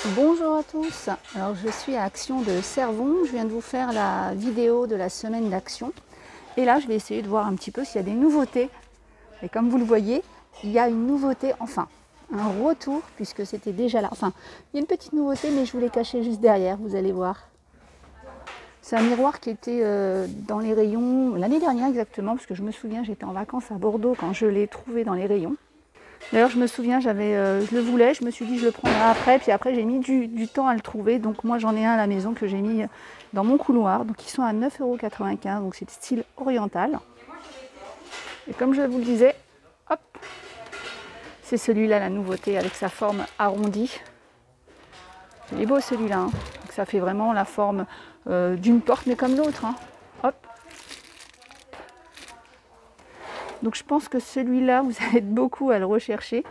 Bonjour à tous, alors je suis à Action de Cervon, je viens de vous faire la vidéo de la semaine d'action et là je vais essayer de voir un petit peu s'il y a des nouveautés. Et comme vous le voyez, il y a une nouveauté, enfin un retour puisque c'était déjà là, enfin il y a une petite nouveauté mais je vous l'ai caché juste derrière, vous allez voir. C'est un miroir qui était dans les rayons l'année dernière exactement, parce que je me souviens j'étais en vacances à Bordeaux quand je l'ai trouvé dans les rayons. D'ailleurs, je me souviens, je le voulais, je me suis dit je le prendrai après, puis après j'ai mis du temps à le trouver. Donc moi j'en ai un à la maison que j'ai mis dans mon couloir. Donc ils sont à 9,95 €, donc c'est style oriental. Et comme je vous le disais, hop, c'est celui-là la nouveauté avec sa forme arrondie. Il est beau celui-là, hein. Donc ça fait vraiment la forme d'une porte, mais comme l'autre, hein. Hop. Donc je pense que celui-là, vous allez être beaucoup à le rechercher.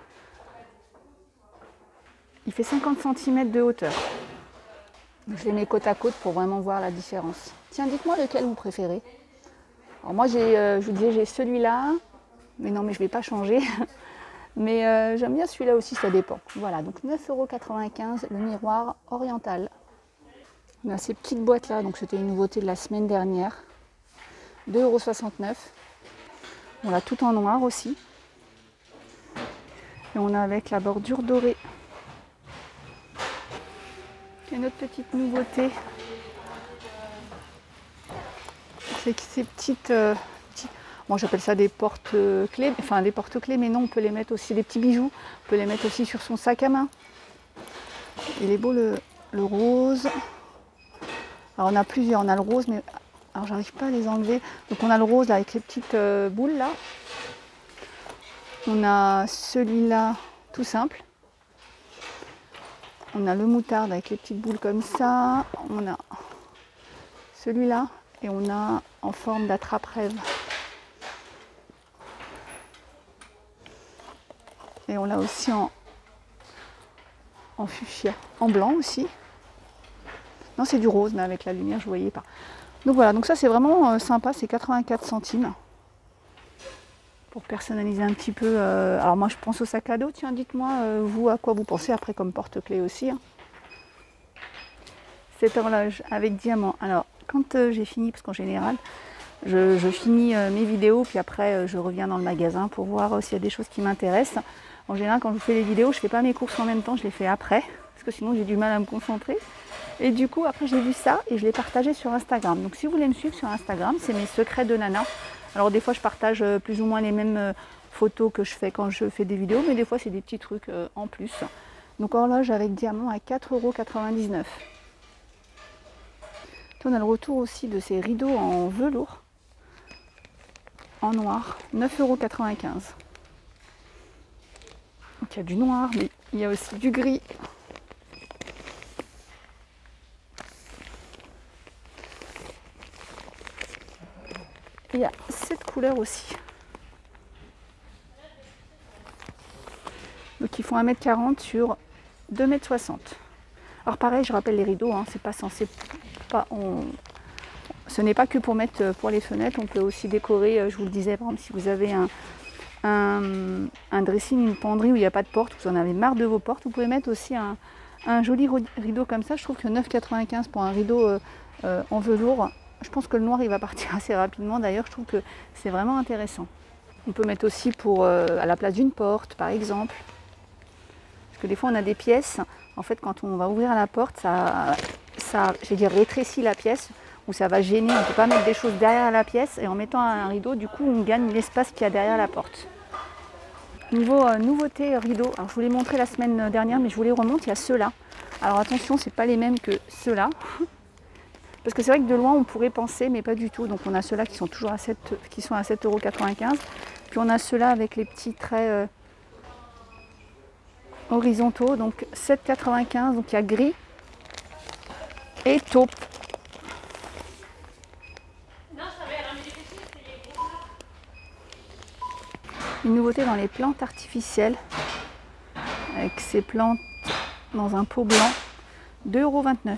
Il fait 50 cm de hauteur. Je les mets côte à côte pour vraiment voir la différence. Tiens, dites-moi lequel vous préférez. Alors moi, je vous disais, j'ai celui-là. Mais non, mais je ne vais pas changer. Mais j'aime bien celui-là aussi, ça dépend. Voilà, donc 9,95 € le miroir oriental. On a ces petites boîtes-là, donc c'était une nouveauté de la semaine dernière. 2,69 €. On l'a tout en noir aussi. Et on a avec la bordure dorée. Et notre petite nouveauté, c'est que ces petites, moi j'appelle ça des porte-clés, enfin des porte-clés, mais non, on peut les mettre aussi, des petits bijoux, on peut les mettre aussi sur son sac à main. Il est beau le rose. Alors on a plusieurs, on a le rose, mais alors j'arrive pas à les enlever. Donc on a le rose là, avec les petites boules là. On a celui-là tout simple. On a le moutarde avec les petites boules comme ça. On a celui-là et on a en forme d'attrape-rêve. Et on l'a aussi en fuchsia, en blanc aussi. Non, c'est du rose, mais avec la lumière, je ne voyais pas. Donc voilà, donc ça c'est vraiment sympa, c'est 84 centimes. Pour personnaliser un petit peu. Alors moi je pense au sac à dos, tiens, dites-moi vous à quoi vous pensez après comme porte-clés aussi. Hein. Cette horloge avec diamant. Alors quand j'ai fini, parce qu'en général, je finis mes vidéos, puis après je reviens dans le magasin pour voir s'il y a des choses qui m'intéressent. En général, quand je fais les vidéos, je ne fais pas mes courses en même temps, je les fais après, parce que sinon j'ai du mal à me concentrer. Et du coup, après j'ai vu ça et je l'ai partagé sur Instagram. Donc si vous voulez me suivre sur Instagram, c'est mes secrets de nana. Alors des fois, je partage plus ou moins les mêmes photos que je fais quand je fais des vidéos, mais des fois, c'est des petits trucs en plus. Donc horloge avec diamant à 4,99 €. On a le retour aussi de ces rideaux en velours, en noir, 9,95 €. Donc il y a du noir, mais il y a aussi du gris. Il y a cette couleur aussi. Donc ils font 1,40 m sur 2,60 m. Alors pareil, je rappelle les rideaux, hein, c'est pas censé pas. Ce n'est pas que pour mettre pour les fenêtres, on peut aussi décorer, je vous le disais, par exemple, si vous avez un dressing, une penderie où il n'y a pas de porte, vous en avez marre de vos portes, vous pouvez mettre aussi un joli rideau comme ça. Je trouve que 9,95 € pour un rideau en velours, je pense que le noir il va partir assez rapidement. D'ailleurs, je trouve que c'est vraiment intéressant. On peut mettre aussi pour à la place d'une porte, par exemple. Parce que des fois, on a des pièces. En fait, quand on va ouvrir la porte, ça je vais dire, rétrécit la pièce, ou ça va gêner. On ne peut pas mettre des choses derrière la pièce. Et en mettant un rideau, du coup, on gagne l'espace qu'il y a derrière la porte. Niveau nouveauté rideau, alors je vous l'ai montré la semaine dernière, mais je vous les remonte. Il y a ceux-là. Alors attention, c'est pas les mêmes que ceux-là. Parce que c'est vrai que de loin on pourrait penser, mais pas du tout. Donc on a ceux-là qui sont toujours à 7,95 €. Puis on a ceux-là avec les petits traits horizontaux, donc 7,95 €. Donc il y a gris et taupe. Une nouveauté dans les plantes artificielles, avec ces plantes dans un pot blanc, 2,29 €.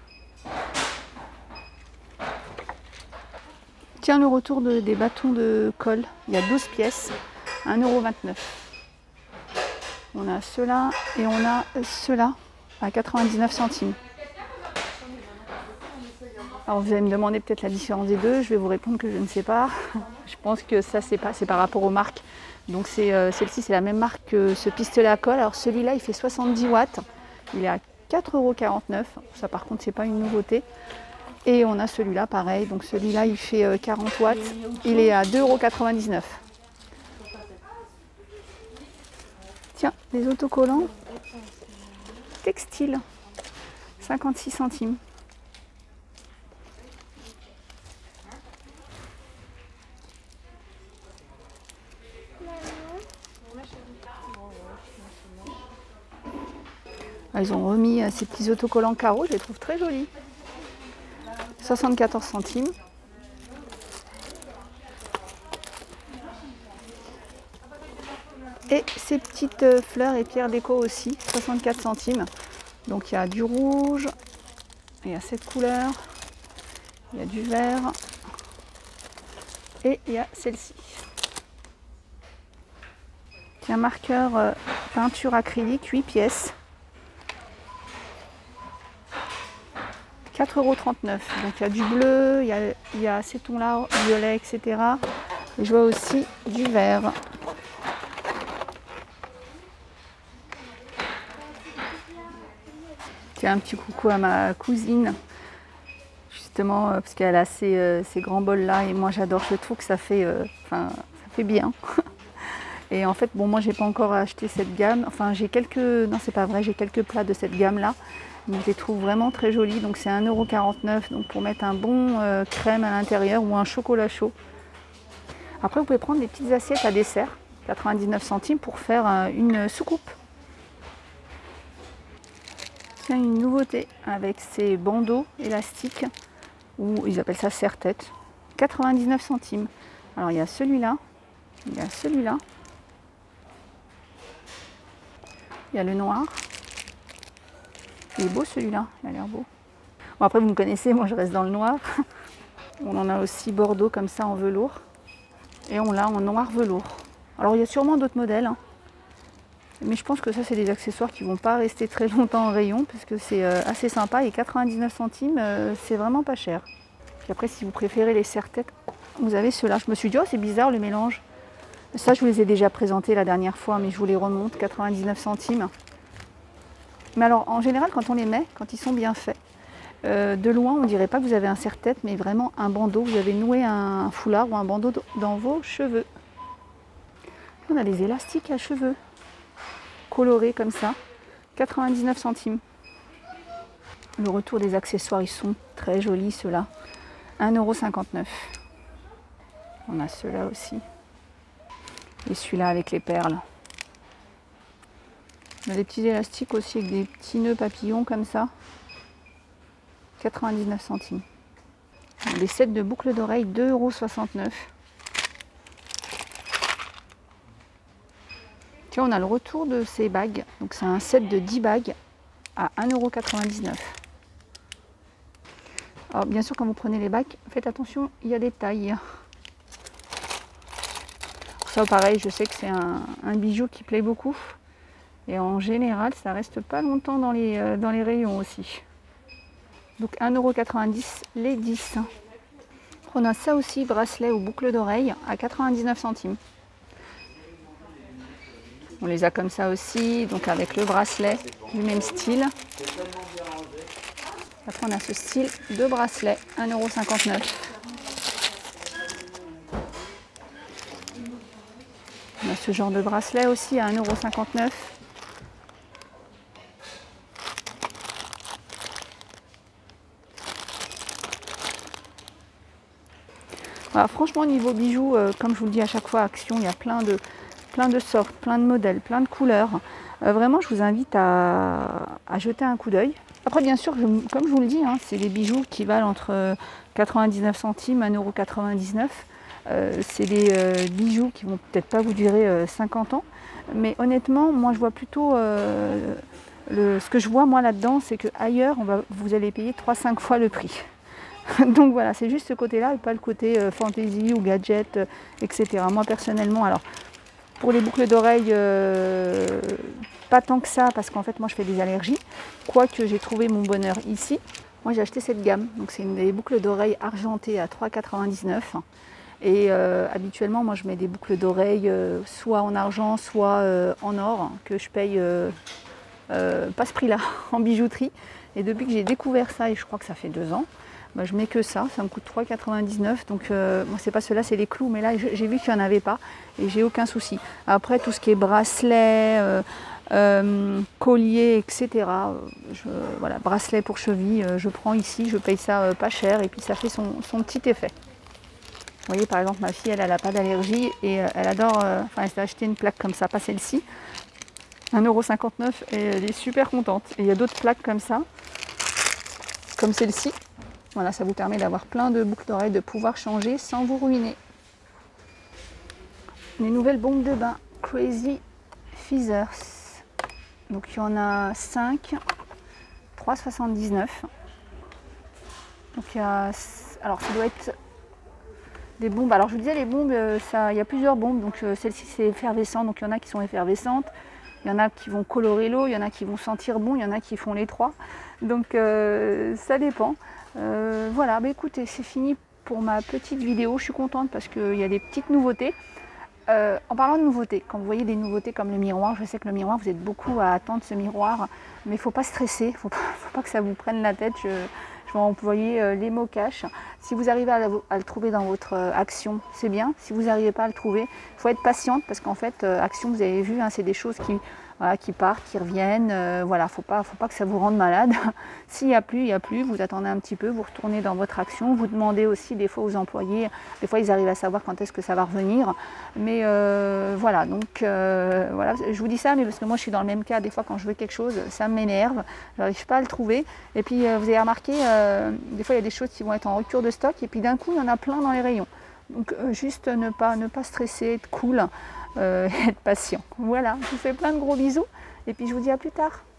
Tiens, le retour des bâtons de colle, il y a 12 pièces, 1,29 €. On a ceux-là et on a ceux-là à 99 centimes. Alors vous allez me demander peut-être la différence des deux, je vais vous répondre que je ne sais pas. Je pense que ça c'est par rapport aux marques. Donc celle-ci c'est la même marque que ce pistolet à colle. Alors celui-là il fait 70 watts, il est à 4,49 €. Ça par contre c'est pas une nouveauté. Et on a celui-là pareil, donc celui-là il fait 40 watts, il est à 2,99 €. Tiens, les autocollants textiles, 56 centimes. Ils ont remis ces petits autocollants carreaux, je les trouve très jolis. 74 centimes. Et ces petites fleurs et pierres déco aussi, 64 centimes. Donc il y a du rouge, il y a cette couleur, il y a du vert et il y a celle-ci. C'est un marqueur peinture acrylique, 8 pièces. 4,39 €. Donc il y a du bleu, il y a ces tons-là, violet, etc. Et je vois aussi du vert. Tiens, un petit coucou à ma cousine, justement parce qu'elle a ces grands bols-là et moi j'adore, je trouve que ça fait bien. Et en fait, bon, moi j'ai pas encore acheté cette gamme. Enfin, j'ai quelques, non c'est pas vrai, j'ai quelques plats de cette gamme-là. Mais je les trouve vraiment très jolis. Donc c'est 1,49 €. Donc pour mettre un bon crème à l'intérieur ou un chocolat chaud. Après, vous pouvez prendre des petites assiettes à dessert, 99 centimes pour faire une soucoupe. Tiens, une nouveauté avec ces bandeaux élastiques, ou ils appellent ça serre-tête, 99 centimes. Alors il y a celui-là, il y a celui-là. Il y a le noir. Il est beau celui-là, il a l'air beau. Bon, après vous me connaissez, moi je reste dans le noir. On en a aussi bordeaux comme ça en velours. Et on l'a en noir velours. Alors il y a sûrement d'autres modèles. Hein. Mais je pense que ça c'est des accessoires qui ne vont pas rester très longtemps en rayon. Parce que c'est assez sympa et 99 centimes c'est vraiment pas cher. Puis après si vous préférez les serre-têtes, vous avez ceux-là. Je me suis dit oh c'est bizarre le mélange. Ça, je vous les ai déjà présentés la dernière fois, mais je vous les remonte, 99 centimes. Mais alors, en général, quand on les met, quand ils sont bien faits, de loin, on ne dirait pas que vous avez un serre-tête, mais vraiment un bandeau. Vous avez noué un foulard ou un bandeau dans vos cheveux. On a des élastiques à cheveux, colorés comme ça, 99 centimes. Le retour des accessoires, ils sont très jolis, ceux-là. 1,59 €. On a ceux-là aussi. Et celui-là avec les perles. On a des petits élastiques aussi avec des petits nœuds papillons comme ça. 99 centimes. Des sets de boucles d'oreilles, 2,69 €. Tiens, on a le retour de ces bagues. Donc c'est un set de 10 bagues à 1,99 €. Alors bien sûr, quand vous prenez les bagues, faites attention, il y a des tailles. Ça pareil, je sais que c'est un bijou qui plaît beaucoup. Et en général, ça reste pas longtemps dans les rayons aussi. Donc 1,90 € les 10. On a ça aussi, bracelet ou boucle d'oreille à 99 centimes. On les a comme ça aussi, donc avec le bracelet du même style. Après on a ce style de bracelet, 1,59 €. On a ce genre de bracelet aussi à 1,59 €. Voilà, franchement, au niveau bijoux, comme je vous le dis à chaque fois, Action, il y a plein de sortes, plein de modèles, plein de couleurs. Vraiment, je vous invite à jeter un coup d'œil. Après, bien sûr, comme je vous le dis, hein, c'est des bijoux qui valent entre 99 centimes et 1,99 €. C'est des bijoux qui vont peut-être pas vous durer 50 ans. Mais honnêtement, moi, je vois plutôt... ce que je vois, moi, là-dedans, c'est qu'ailleurs, vous allez payer 3-5 fois le prix. Donc voilà, c'est juste ce côté-là et pas le côté fantaisie ou gadget, etc. Moi personnellement, alors pour les boucles d'oreilles, pas tant que ça parce qu'en fait moi je fais des allergies, quoique j'ai trouvé mon bonheur ici. Moi j'ai acheté cette gamme, donc c'est des boucles d'oreilles argentées à 3,99 €. Et habituellement moi je mets des boucles d'oreilles soit en argent, soit en or, que je paye pas ce prix-là en bijouterie. Et depuis que j'ai découvert ça, et je crois que ça fait 2 ans, bah, je mets que ça me coûte 3,99 €. Donc moi c'est pas ceux-là, c'est les clous, mais là j'ai vu qu'il n'y en avait pas et j'ai aucun souci. Après tout ce qui est bracelet, collier, etc. Voilà, bracelet pour cheville, je prends ici, je paye ça pas cher et puis ça fait son petit effet. Vous voyez par exemple ma fille, elle n'a pas d'allergie et elle adore, elle s'est acheté une plaque comme ça, pas celle-ci, 1,59 € et elle est super contente. Et il y a d'autres plaques comme ça, comme celle-ci. Voilà, ça vous permet d'avoir plein de boucles d'oreilles, de pouvoir changer sans vous ruiner. Les nouvelles bombes de bain Crazy Feathers. Donc il y en a 5, 3,79 €. Donc il y a, alors ça doit être des bombes. Alors je vous disais les bombes, il y a plusieurs bombes. Donc celle-ci c'est effervescent, donc il y en a qui sont effervescentes. Il y en a qui vont colorer l'eau, il y en a qui vont sentir bon, il y en a qui font les trois. Donc ça dépend. Voilà, bah écoutez, c'est fini pour ma petite vidéo. Je suis contente parce qu'il y a des petites nouveautés. En parlant de nouveautés, quand vous voyez des nouveautés comme le miroir, je sais que le miroir, vous êtes beaucoup à attendre ce miroir, mais il ne faut pas stresser, il ne faut pas que ça vous prenne la tête. Je vais employer les mots cash. Si vous arrivez à le trouver dans votre action, c'est bien. Si vous n'arrivez pas à le trouver, il faut être patiente parce qu'en fait, action, vous avez vu, hein, c'est des choses qui partent, qui reviennent. Voilà, faut pas que ça vous rende malade. S'il n'y a plus, il n'y a plus. Vous attendez un petit peu, vous retournez dans votre action. Vous demandez aussi des fois aux employés. Des fois, ils arrivent à savoir quand est-ce que ça va revenir. Mais voilà, donc voilà, je vous dis ça, mais parce que moi, je suis dans le même cas. Des fois, quand je veux quelque chose, ça m'énerve. Je n'arrive pas à le trouver. Et puis, vous avez remarqué, des fois, il y a des choses qui vont être en rupture de stock. Et puis, d'un coup, il y en a plein dans les rayons. Donc, juste ne pas stresser, être cool. Être patient. Voilà, je vous fais plein de gros bisous et puis je vous dis à plus tard.